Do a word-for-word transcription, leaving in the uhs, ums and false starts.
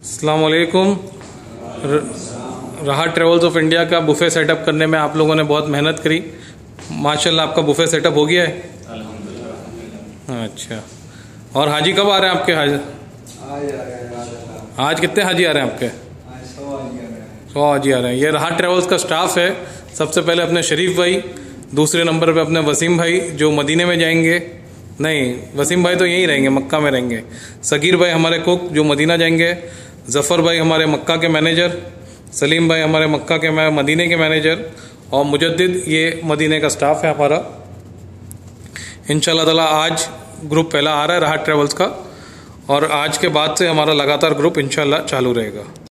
अस्सलाम वालेकुम। Rahat travels of India का बुफे सेटअप करने में आप लोगों ने बहुत मेहनत करी। माशाल्लाह आपका बुफे सेटअप हो गया है। अल्हम्दुलिल्लाह। अच्छा, और हाजी कब आ रहे हैं आपके? हाजी आज कितने हाजी आ रहे हैं आपके? सौ हाजी आ रहे हैं। ये राहत ट्रेवल्स का स्टाफ है। सबसे पहले अपने शरीफ भाई, दूसरे नंबर पे अपने वसीम भाई जो मदीने में जाएंगे। नहीं, वसीम भाई तो यहीं रहेंगे, मक्का में रहेंगे। सगीर भाई हमारे कुक जो मदीना जाएंगे। जफ़र भाई हमारे मक्का के मैनेजर। सलीम भाई हमारे मक्का के मदीने के मैनेजर। और मुजद्दिद ये मदीने का स्टाफ है हमारा। इंशाल्लाह ताला आज ग्रुप पहला आ रहा है राहत ट्रेवल्स का, और आज के बाद से हमारा लगातार ग्रुप इंशाल्लाह चालू रहेगा।